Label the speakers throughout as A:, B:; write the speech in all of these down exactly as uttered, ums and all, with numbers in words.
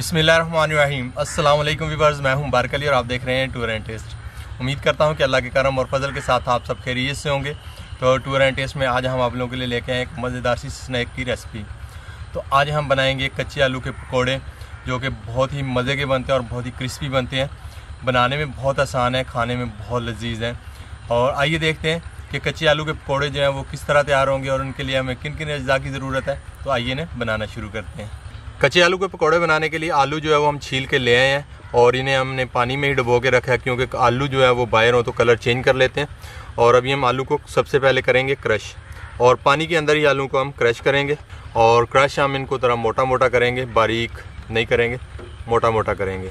A: बिस्मिल्लाहिर्रहमानिर्रहीम। अस्सलाम वालेकुम व्यूअर्स, मैं हूं बारक अली और आप देख रहे हैं टूर एंड टेस्ट। उम्मीद करता हूं कि अल्लाह के करम और फजल के साथ आप सब खैरियत से होंगे। तो टूर एंड टेस्ट में आज हम आप लोगों के लिए लेके आए एक मज़ेदार सी स्नैक की रेसिपी। तो आज हम बनाएंगे कच्चे आलू के पकौड़े, जो कि बहुत ही मज़े के बनते हैं और बहुत ही क्रिस्पी बनते हैं। बनाने में बहुत आसान है, खाने में बहुत लजीज हैं। और आइए देखते हैं कि कच्चे आलू के पकौड़े जो हैं वो किस तरह तैयार होंगे और उनके लिए हमें किन किन अज्जा की ज़रूरत है। तो आइए इन्हें बनाना शुरू करते हैं। कच्चे आलू के पकौड़े बनाने के लिए आलू जो है वो हम छील के ले आए हैं और इन्हें हमने पानी में ही डुबो के रखा है, क्योंकि आलू जो है वो बाहर हो तो कलर चेंज कर लेते हैं। और अभी हम आलू को सबसे पहले करेंगे क्रश, और पानी के अंदर ही आलू को हम क्रश करेंगे। और क्रश हम इनको थोड़ा मोटा मोटा करेंगे, बारीक नहीं करेंगे, मोटा मोटा करेंगे।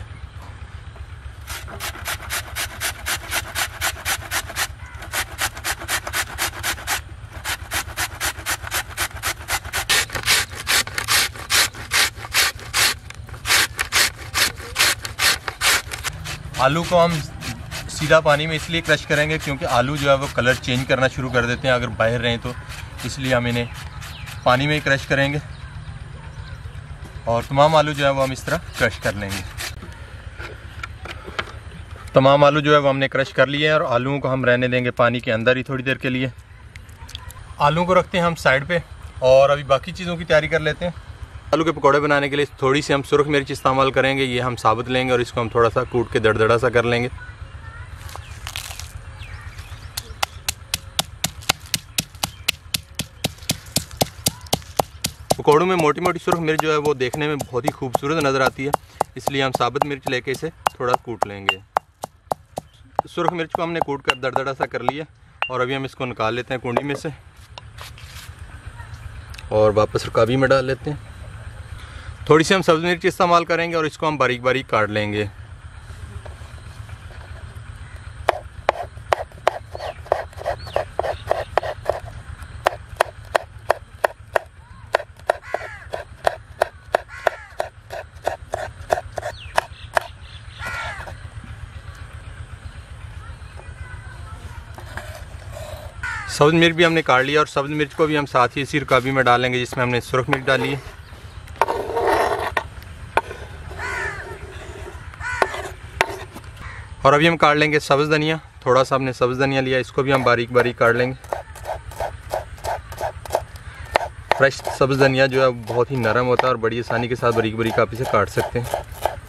A: आलू को हम सीधा पानी में इसलिए क्रश करेंगे क्योंकि आलू जो है वो कलर चेंज करना शुरू कर देते हैं अगर बाहर रहें तो, इसलिए हम इन्हें पानी में ही क्रश करेंगे। और तमाम आलू जो है वो हम इस तरह क्रश कर लेंगे। तमाम आलू जो है वो हमने क्रश कर लिए हैं और आलूओं को हम रहने देंगे पानी के अंदर ही थोड़ी देर के लिए। आलू को रखते हैं हम साइड पे और अभी बाकी चीज़ों की तैयारी कर लेते हैं। आलू के पकौड़े बनाने के लिए थोड़ी सी हम सुरख मिर्च इस्तेमाल करेंगे। ये हम साबुत लेंगे और इसको हम थोड़ा सा कूट के दरदरा सा कर लेंगे। पकौड़ों में मोटी मोटी सुरख मिर्च जो है वो देखने में बहुत ही खूबसूरत नज़र आती है, इसलिए हम साबुत मिर्च लेके इसे थोड़ा कूट लेंगे। सुरख मिर्च को हमने कूट कर दरदरा सा कर लिया और अभी हम इसको निकाल लेते हैं कुंडी में से और वापस रकाबी में डाल लेते हैं। थोड़ी सी हम सब्ज़ मिर्च इस्तेमाल करेंगे और इसको हम बारीक बारीक काट लेंगे। सब्ज़ मिर्च भी हमने काट लिया और सब्ज़ मिर्च को भी हम साथ ही इसी रकाबी में डालेंगे जिसमें हमने सुरख मिर्च डाली है। और अभी हम काट लेंगे सब्ज़ धनिया। थोड़ा सा हमने सब्ज़ धनिया लिया, इसको भी हम बारीक बारीक काट लेंगे। फ्रेश सब्ज़ धनिया जो है बहुत ही नरम होता है और बड़ी आसानी के साथ बारीक बारीक आप इसे काट सकते हैं।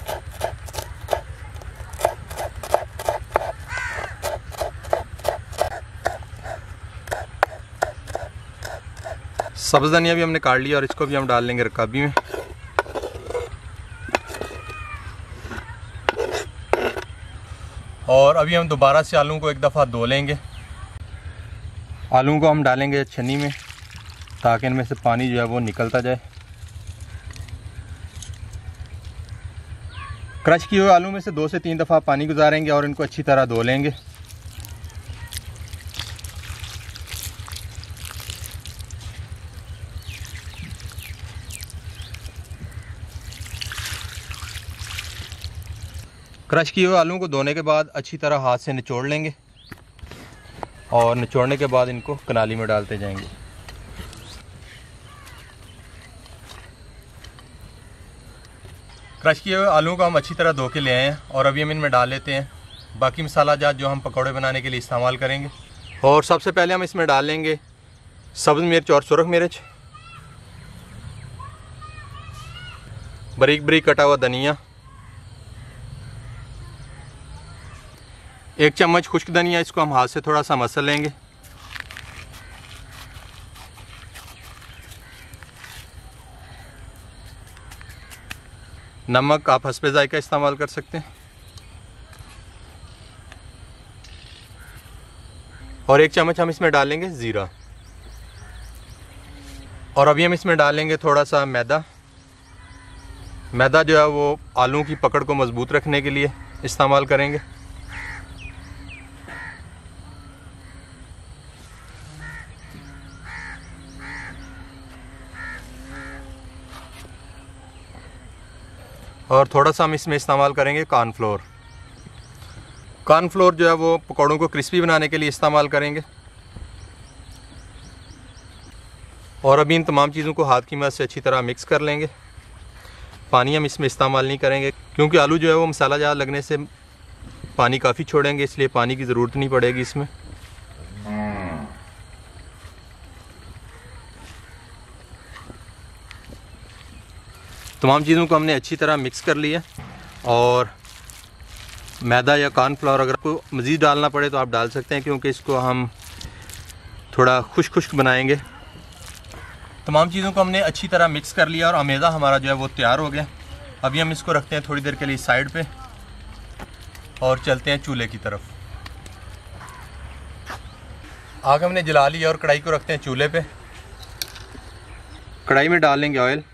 A: सब्ज़ धनिया भी हमने काट लिया और इसको भी हम डाल लेंगे रकाबी में। और अभी हम दोबारा से आलू को एक दफ़ा धो लेंगे। आलू को हम डालेंगे छन्नी में ताकि इनमें से पानी जो है वो निकलता जाए। क्रश किए हुए आलू में से दो से तीन दफ़ा पानी गुजारेंगे और इनको अच्छी तरह धो लेंगे। क्रश किए हुए आलू को धोने के बाद अच्छी तरह हाथ से निचोड़ लेंगे और निचोड़ने के बाद इनको कनाली में डालते जाएंगे। क्रश किए हुए आलू को हम अच्छी तरह धो के ले आए हैं और अभी हम इनमें डाल लेते हैं बाकी मसाला जात जो हम पकौड़े बनाने के लिए इस्तेमाल करेंगे। और सबसे पहले हम इसमें डाल लेंगे सब्ज़ मिर्च और सुरख मिर्च, बारीक बारीक कटा हुआ धनिया, एक चम्मच खुश्क धनिया, इसको हम हाथ से थोड़ा सा मसल लेंगे। नमक आप हस्बे जायका इस्तेमाल कर सकते हैं। और एक चम्मच हम इसमें डालेंगे ज़ीरा। और अभी हम इसमें डालेंगे थोड़ा सा मैदा। मैदा जो है वो आलू की पकड़ को मज़बूत रखने के लिए इस्तेमाल करेंगे। और थोड़ा सा हम इसमें इस्तेमाल करेंगे कॉर्नफ्लोर। कॉर्नफ्लोर जो है वो पकौड़ों को क्रिस्पी बनाने के लिए इस्तेमाल करेंगे। और अभी इन तमाम चीज़ों को हाथ की मदद से अच्छी तरह मिक्स कर लेंगे। पानी हम इसमें इस्तेमाल नहीं करेंगे, क्योंकि आलू जो है वो मसाला ज़्यादा लगने से पानी काफ़ी छोड़ेंगे, इसलिए पानी की ज़रूरत नहीं पड़ेगी इसमें। तमाम चीज़ों को हमने अच्छी तरह मिक्स कर लिया और मैदा या कॉर्नफ्लावर अगर आपको मज़ीद डालना पड़े तो आप डाल सकते हैं, क्योंकि इसको हम थोड़ा खुश्क खुश्क बनाएंगे। तमाम चीज़ों को हमने अच्छी तरह मिक्स कर लिया और अमेज़ा हमारा जो है वो तैयार हो गया। अभी हम इसको रखते हैं थोड़ी देर के लिए साइड पे और चलते हैं चूल्हे की तरफ। आग हमने जला ली और कढ़ाई को रखते हैं चूल्हे पे। कढ़ाई में डाल लेंगे ऑयल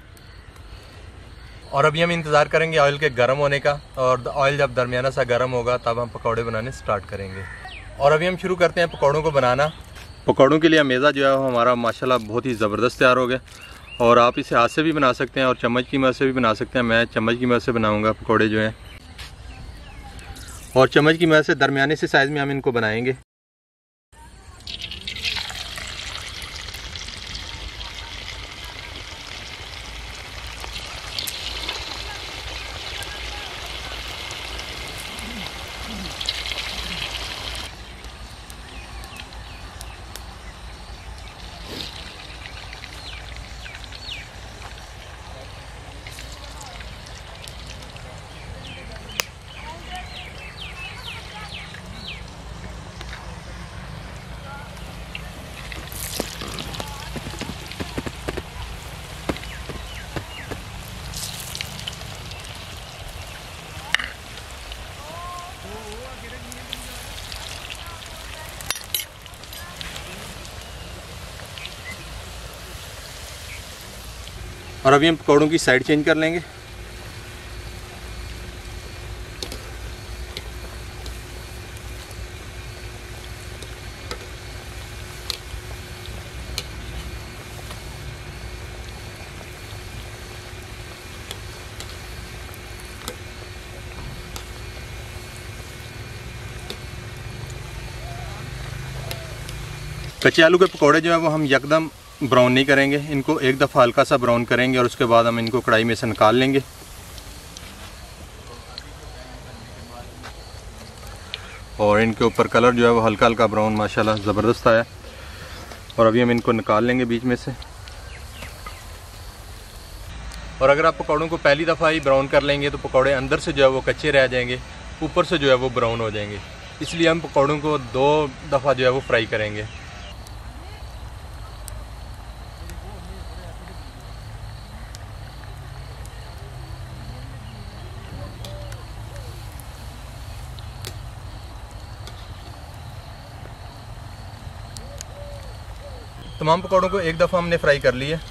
A: और अभी हम इंतज़ार करेंगे ऑयल के गर्म होने का, और ऑयल जब दरमियाना सा गर्म होगा तब हम पकौड़े बनाने स्टार्ट करेंगे। और अभी हम शुरू करते हैं पकौड़ों को बनाना। पकौड़ों के लिए अमेज़ा जो है वो हमारा माशाल्लाह बहुत ही ज़बरदस्त तैयार हो गया, और आप इसे हाथ से भी बना सकते हैं और चम्मच की मदद से भी बना सकते हैं। मैं चम्मच की मदद से बनाऊंगा पकौड़े जो हैं, और चम्मच की मदद से दरमियाने से साइज़ में हम इनको बनाएंगे। और अभी हम पकौड़ों की साइड चेंज कर लेंगे। कच्चे आलू के पकौड़े जो है वो हम यकदम ब्राउन नहीं करेंगे, इनको एक दफ़ा हल्का सा ब्राउन करेंगे और उसके बाद हम इनको कढ़ाई में से निकाल लेंगे। और इनके ऊपर कलर जो है वो हल्का हल्का ब्राउन माशाल्लाह ज़बरदस्त आया, और अभी हम इनको निकाल लेंगे बीच में से। और अगर आप पकौड़ों को पहली दफ़ा ही ब्राउन कर लेंगे तो पकौड़े अंदर से जो है वो कच्चे रह जाएंगे, ऊपर से जो है वो ब्राउन हो जाएंगे, इसलिए हम पकौड़ों को दो दफ़ा जो है वो फ्राई करेंगे। तमाम पकौड़ों को एक दफ़ा हमने फ्राई कर लिया।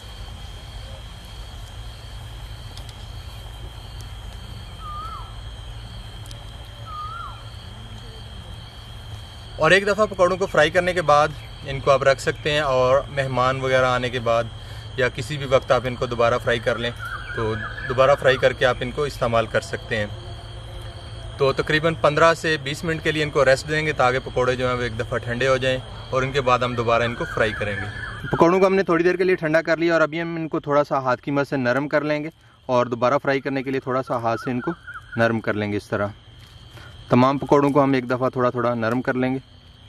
A: और एक दफ़ा पकौड़ों को फ्राई करने के बाद इनको आप रख सकते हैं, और मेहमान वगैरह आने के बाद या किसी भी वक्त आप इनको दोबारा फ्राई कर लें तो दोबारा फ्राई करके आप इनको इस्तेमाल कर सकते हैं। तो तकरीबन पंद्रह से बीस मिनट के लिए इनको रेस्ट देंगे ताकि पकौड़े जो हैं वो एक दफ़ा ठंडे हो जाएं, और उनके बाद हम दोबारा इनको फ्राई करेंगे। पकौड़ों को हमने थोड़ी देर के लिए ठंडा कर लिया और अभी हम इनको थोड़ा सा हाथ की मदद से नरम कर लेंगे, और दोबारा फ्राई करने के लिए थोड़ा सा हाथ से इनको नरम कर लेंगे। इस तरह तमाम पकौड़ों को हम एक दफ़ा थोड़ा थोड़ा नरम कर लेंगे।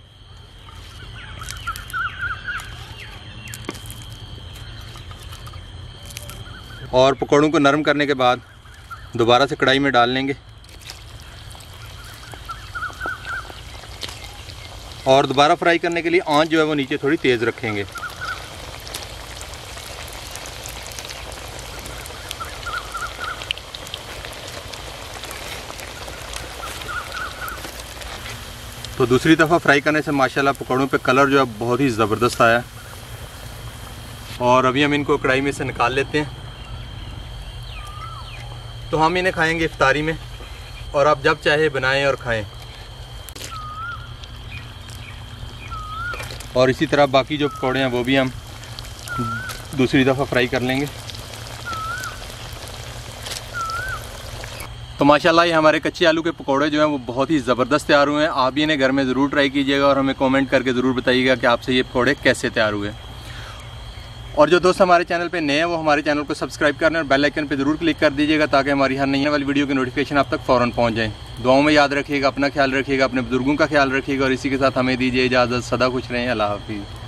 A: और पकौड़ों को नरम करने के बाद दोबारा से कढ़ाई में डाल लेंगे, और दोबारा फ्राई करने के लिए आंच जो है वो नीचे थोड़ी तेज़ रखेंगे। तो दूसरी दफ़ा फ्राई करने से माशाल्लाह पकौड़ों पे कलर जो है बहुत ही ज़बरदस्त आया, और अभी हम इनको कढ़ाई में से निकाल लेते हैं। तो हम इन्हें खाएंगे इफ्तारी में, और आप जब चाहे बनाएं और खाएं। और इसी तरह बाकी जो पकौड़े हैं वो भी हम दूसरी दफ़ा फ्राई कर लेंगे। तो माशाल्लाह ये हमारे कच्चे आलू के पकौड़े जो हैं वो बहुत ही ज़बरदस्त तैयार हुए हैं। आप भी इन्हें घर में ज़रूर ट्राई कीजिएगा और हमें कमेंट करके ज़रूर बताइएगा कि आपसे ये पकौड़े कैसे तैयार हुए। और जो दोस्त हमारे चैनल पे नए हैं वो हमारे चैनल को सब्सक्राइब करना और बेल आइकन पे जरूर क्लिक कर दीजिएगा ताकि हमारी हर नई वाली वीडियो की नोटिफिकेशन आप तक फ़ौरन पहुंच जाए। दुआओं में याद रखिएगा, अपना ख्याल रखिएगा, अपने बुजुर्गों का ख्याल रखिएगा और इसी के साथ हमें दीजिए इजाज़त। सदा खुश रहें। अल्लाह हाफिज़।